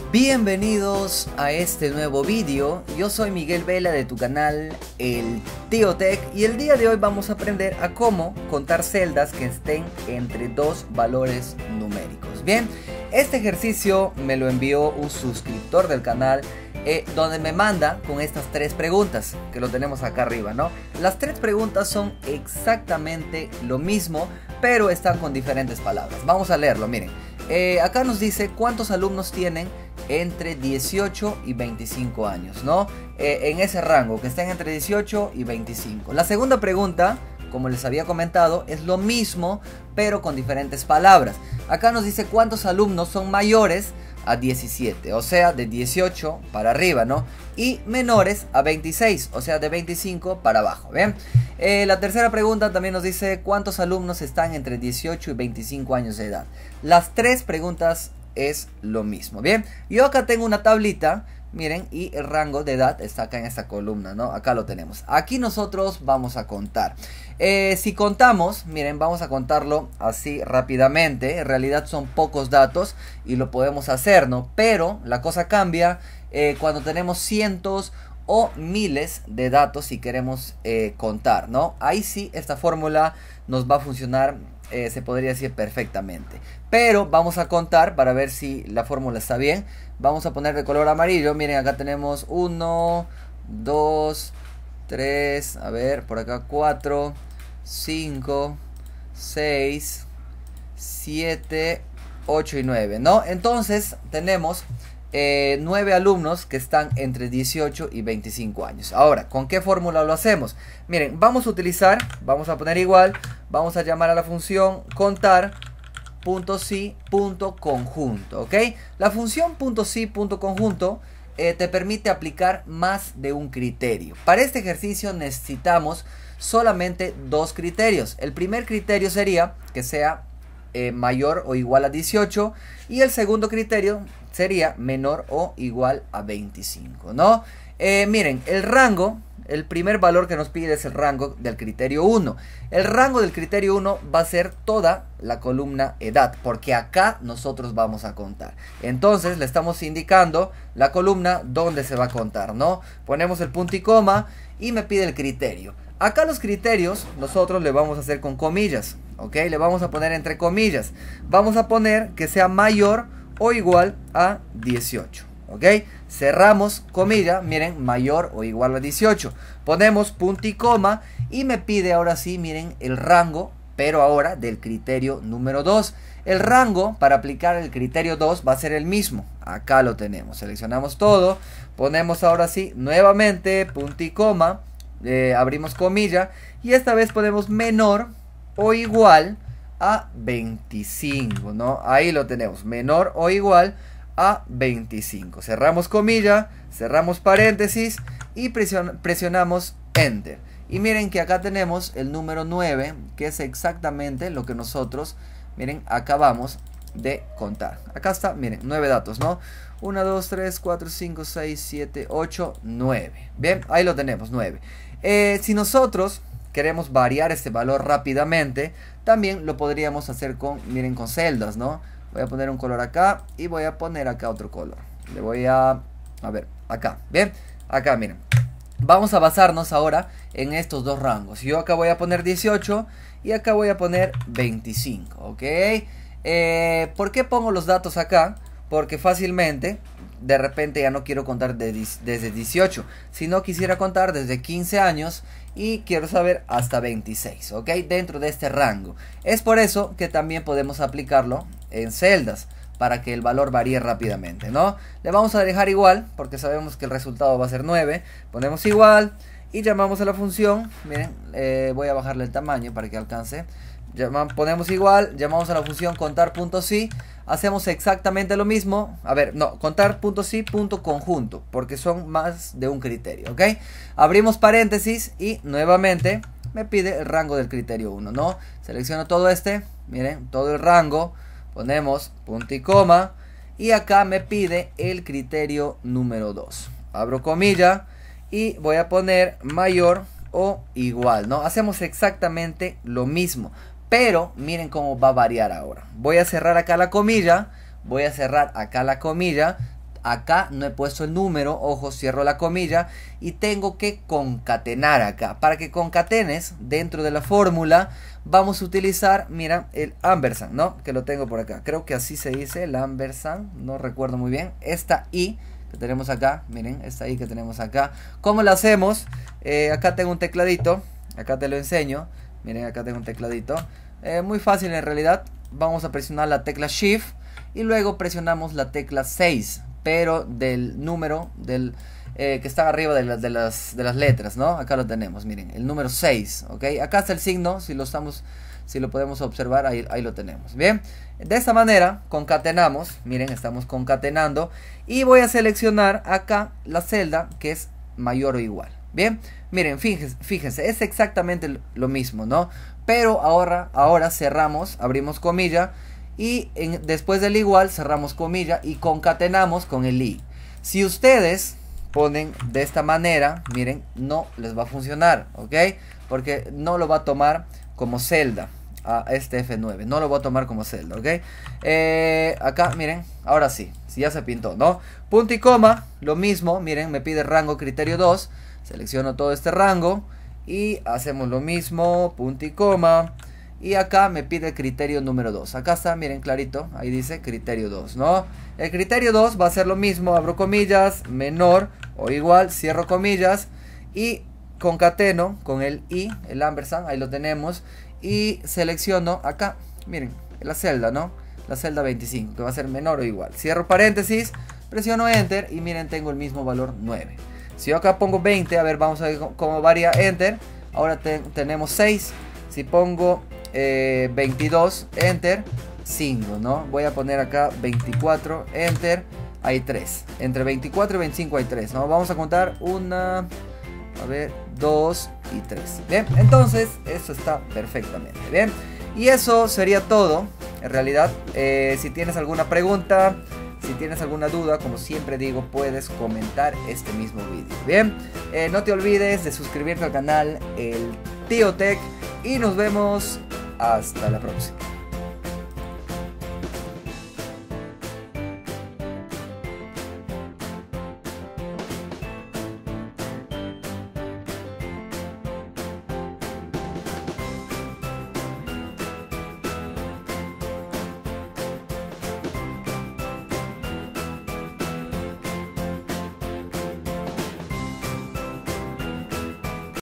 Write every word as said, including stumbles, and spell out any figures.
Bienvenidos a este nuevo vídeo. Yo soy Miguel Vela de tu canal El Tío Tech y el día de hoy vamos a aprender a cómo contar celdas que estén entre dos valores numéricos. Bien, este ejercicio me lo envió un suscriptor del canal eh, donde me manda con estas tres preguntas que lo tenemos acá arriba, ¿no? Las tres preguntas son exactamente lo mismo, pero están con diferentes palabras. Vamos a leerlo, miren. Eh, acá nos dice cuántos alumnos tienen entre dieciocho y veinticinco años, ¿no? Eh, en ese rango, que estén entre dieciocho y veinticinco. La segunda pregunta, como les había comentado, es lo mismo, pero con diferentes palabras. Acá nos dice cuántos alumnos son mayores a diecisiete, o sea, de dieciocho para arriba, ¿no? Y menores a veintiséis, o sea, de veinticinco para abajo, ¿bien? Eh, la tercera pregunta también nos dice cuántos alumnos están entre dieciocho y veinticinco años de edad. Las tres preguntas es lo mismo, ¿bien? Yo acá tengo una tablita, miren, y el rango de edad está acá en esta columna, ¿no? Acá lo tenemos. Aquí nosotros vamos a contar. Eh, si contamos, miren, vamos a contarlo así rápidamente. En realidad son pocos datos y lo podemos hacer, ¿no? Pero la cosa cambia eh, cuando tenemos cientos o miles de datos si queremos eh, contar, ¿no? Ahí sí esta fórmula nos va a funcionar, eh, se podría decir perfectamente. Pero vamos a contar para ver si la fórmula está bien. Vamos a poner de color amarillo. Miren, acá tenemos uno, dos, tres, a ver, por acá cuatro, cinco, seis, siete, ocho y nueve, ¿no? Entonces tenemos eh, nueve alumnos que están entre dieciocho y veinticinco años. Ahora, ¿con qué fórmula lo hacemos? Miren, vamos a utilizar, vamos a poner igual, vamos a llamar a la función contar punto si punto conjunto, ¿ok? La función punto si punto conjunto eh, te permite aplicar más de un criterio. Para este ejercicio necesitamos solamente dos criterios. El primer criterio sería que sea eh, mayor o igual a dieciocho y el segundo criterio sería menor o igual a veinticinco, ¿no? Eh, miren, el rango, el primer valor que nos pide es el rango del criterio uno. El rango del criterio uno va a ser toda la columna edad, porque acá nosotros vamos a contar. Entonces le estamos indicando la columna donde se va a contar, ¿no? Ponemos el punto y coma y me pide el criterio. Acá los criterios nosotros le vamos a hacer con comillas, ¿ok? Le vamos a poner entre comillas. Vamos a poner que sea mayor o igual a dieciocho. ¿Ok? Cerramos comilla, miren, mayor o igual a dieciocho. Ponemos punto y coma y me pide ahora sí, miren, el rango, pero ahora del criterio número dos. El rango para aplicar el criterio dos va a ser el mismo. Acá lo tenemos. Seleccionamos todo, ponemos ahora sí, nuevamente punto y coma, eh, abrimos comilla y esta vez ponemos menor o igual a veinticinco, ¿no? Ahí lo tenemos, menor o igual a veinticinco. Cerramos comilla, cerramos paréntesis y presion presionamos enter. Y miren que acá tenemos el número nueve, que es exactamente lo que nosotros, miren, acabamos de contar. Acá está, miren, nueve datos, ¿no? uno, dos, tres, cuatro, cinco, seis, siete, ocho, nueve. Bien, ahí lo tenemos, nueve. Eh, si nosotros queremos variar este valor rápidamente, también lo podríamos hacer con, miren, con celdas, ¿no? Voy a poner un color acá y voy a poner acá otro color. Le voy a... A ver, acá. Bien, acá miren. Vamos a basarnos ahora en estos dos rangos. Yo acá voy a poner dieciocho y acá voy a poner veinticinco, ¿ok? Eh, ¿Por qué pongo los datos acá? Porque fácilmente, de repente ya no quiero contar de, desde dieciocho, sino quisiera contar desde quince años y quiero saber hasta veintiséis, ¿ok? Dentro de este rango. Es por eso que también podemos aplicarlo en celdas para que el valor varíe rápidamente, ¿no? Le vamos a dejar igual porque sabemos que el resultado va a ser nueve. Ponemos igual y llamamos a la función. Miren, eh, voy a bajarle el tamaño para que alcance. Llama, ponemos igual, llamamos a la función contar.si. Hacemos exactamente lo mismo. A ver, no, contar.si punto conjunto, porque son más de un criterio, ¿ok? Abrimos paréntesis y nuevamente me pide el rango del criterio uno, ¿no? Selecciono todo este, miren, todo el rango. Ponemos punto y coma y acá me pide el criterio número dos. Abro comilla y voy a poner mayor o igual, ¿no? Hacemos exactamente lo mismo, pero miren cómo va a variar ahora. Voy a cerrar acá la comilla, voy a cerrar acá la comilla, acá no he puesto el número, ojo, cierro la comilla y tengo que concatenar acá. Para que concatenes dentro de la fórmula vamos a utilizar, mira, el ampersand, ¿no? Que lo tengo por acá, creo que así se dice, el ampersand, no recuerdo muy bien. Esta i que tenemos acá, miren, esta i que tenemos acá, ¿cómo la hacemos? Eh, acá tengo un tecladito, acá te lo enseño, miren, acá tengo un tecladito, eh, muy fácil en realidad. Vamos a presionar la tecla Shift y luego presionamos la tecla seis, pero del número del eh, que está arriba de, la, de, las, de las letras, ¿no? Acá lo tenemos, miren, el número seis, ¿ok? Acá está el signo, si lo estamos, si lo podemos observar, ahí, ahí lo tenemos, ¿bien? De esta manera concatenamos, miren, estamos concatenando y voy a seleccionar acá la celda que es mayor o igual, ¿bien? Miren, fíjense, fíjense, es exactamente lo mismo, ¿no? Pero ahora, ahora cerramos, abrimos comilla y en, después del igual cerramos comilla y concatenamos con el i. Si ustedes ponen de esta manera, miren, no les va a funcionar, ¿ok? Porque no lo va a tomar como celda a este F nueve, no lo voy a tomar como celda, ¿ok? Eh, acá, miren, ahora sí, si ya se pintó, ¿no? Punto y coma, lo mismo, miren, me pide rango criterio dos, selecciono todo este rango y hacemos lo mismo, punto y coma, y acá me pide el criterio número dos, acá está, miren, clarito, ahí dice criterio dos, ¿no? El criterio dos va a ser lo mismo, abro comillas, menor o igual, cierro comillas y concateno con el i, el ampersand, ahí lo tenemos, y selecciono acá, miren, la celda, ¿no? La celda veinticinco, que va a ser menor o igual. Cierro paréntesis, presiono enter y miren, tengo el mismo valor nueve. Si yo acá pongo veinte, a ver, vamos a ver cómo varía enter. Ahora te, tenemos seis. Si pongo eh, veintidós, enter, cinco, ¿no? Voy a poner acá veinticuatro, enter, hay tres. Entre veinticuatro y veinticinco hay tres, ¿no? Vamos a contar una... A ver, dos y tres. Bien, entonces eso está perfectamente bien. Y eso sería todo. En realidad, eh, si tienes alguna pregunta, si tienes alguna duda, como siempre digo, puedes comentar este mismo vídeo. Bien, eh, no te olvides de suscribirte al canal El Tío Tech y nos vemos hasta la próxima.